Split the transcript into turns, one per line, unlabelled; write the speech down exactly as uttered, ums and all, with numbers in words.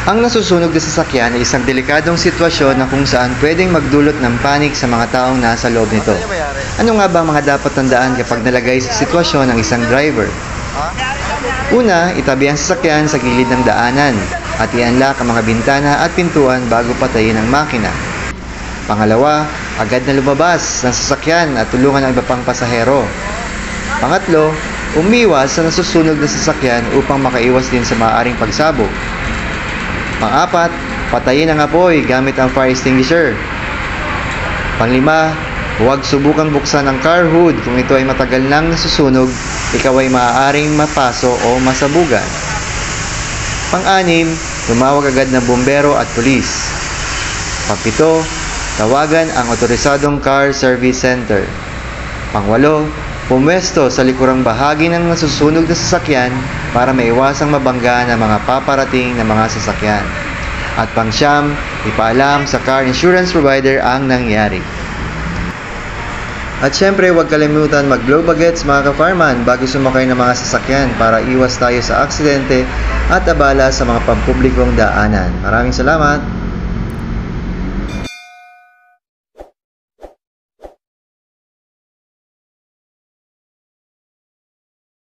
Ang nasusunog na sasakyan ay isang delikadong sitwasyon na kung saan pwedeng magdulot ng panik sa mga taong nasa loob nito. Ano nga ba ang mga dapat tandaan kapag nalagay sa sitwasyon ng isang driver? Una, itabi ang sasakyan sa gilid ng daanan at i-unlock ang mga bintana at pintuan bago patayin ang makina. Pangalawa, agad na lumabas ng sasakyan at tulungan ang iba pang pasahero. Pangatlo, umiwas sa nasusunog na sasakyan upang makaiwas din sa maaaring pagsabog. Pang-apat, patayin ang apoy gamit ang fire extinguisher. Panglima, huwag subukang buksan ang car hood kung ito ay matagal nang nasusunog, ikaw ay maaaring mapaso o masabugan. Pang-anim, tumawag agad ng bumbero at pulis. Pang-pito, tawagan ang otorisadong car service center. Pang-walo, pumwesto sa likurang bahagi ng nasusunog na sasakyan para maiwasang mabangga ng mga paparating na mga sasakyan. At pang-siyam, ipaalam sa car insurance provider ang nangyari. At syempre, huwag kalimutan mag-blow bagets mga ka-fireman bago sumakay ng mga sasakyan para iwas tayo sa aksidente at abala sa mga pampublikong daanan. Maraming salamat!